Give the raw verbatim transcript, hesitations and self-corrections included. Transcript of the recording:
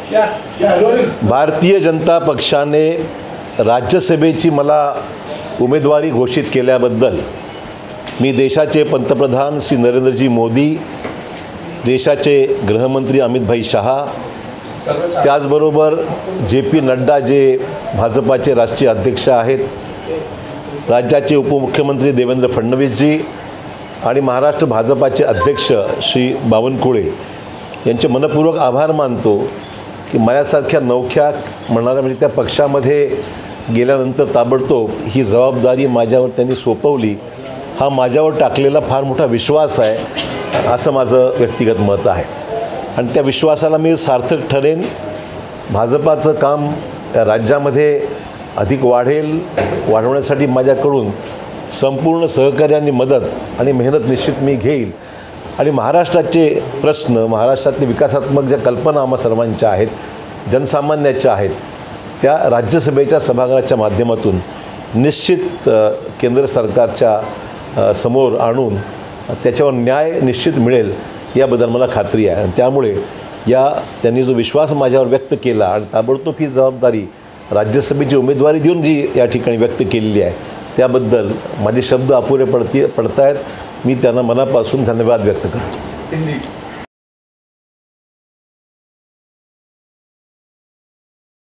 भारतीय जनता पक्षाने राज्यसभेची मला उमेदवारी घोषित केल्याबद्दल मी देशाचे पंतप्रधान श्री नरेंद्रजी मोदी, देशाचे गृहमंत्री अमित भाई शहा, त्याचबरोबर जे पी नड्डा जे भाजपाचे राष्ट्रीय अध्यक्ष आहेत, राज्याचे उपमुख्यमंत्री देवेंद्र फडणवीसजी आणि महाराष्ट्र भाजपाचे अध्यक्ष श्री बावनकुळे यांचे मनपूर्वक आभार मानतो की माझ्यासारख्या नवख्या म्हणणाऱ्या म्हणजे त्या पक्षामध्ये गेल्यानंतर ताबडतोब ही जबाबदारी माझ्यावर त्यांनी सोपवली. हा माझ्यावर टाकलेला फार मोठा विश्वास आहे असं माझं व्यक्तिगत मत आहे आणि त्या विश्वासाला मी सार्थक ठरेन. भाजपाचं काम या राज्यामध्ये अधिक वाढेल, वाढवण्यासाठी माझ्याकडून संपूर्ण सहकार्याने मदत आणि मेहनत निश्चित मी घेईल आणि महाराष्ट्राचे प्रश्न, महाराष्ट्रातले विकासात्मक ज्या कल्पना आम्हा सर्वांच्या आहेत, जनसामान्याच्या आहेत, त्या राज्यसभेच्या सभागृहाच्या माध्यमातून निश्चित केंद्र सरकारच्या समोर आणून त्याच्यावर न्याय निश्चित मिळेल याबद्दल मला खात्री आहे. आणि त्यामुळे या त्यांनी जो विश्वास माझ्यावर व्यक्त केला आणि ताबडतोब ही जबाबदारी राज्यसभेची उमेदवारी देऊन जी या ठिकाणी व्यक्त केलेली आहे त्याबद्दल माझे शब्द अपुरे पडती पडत आहेत. मी त्यांना मनापासून धन्यवाद व्यक्त करतो.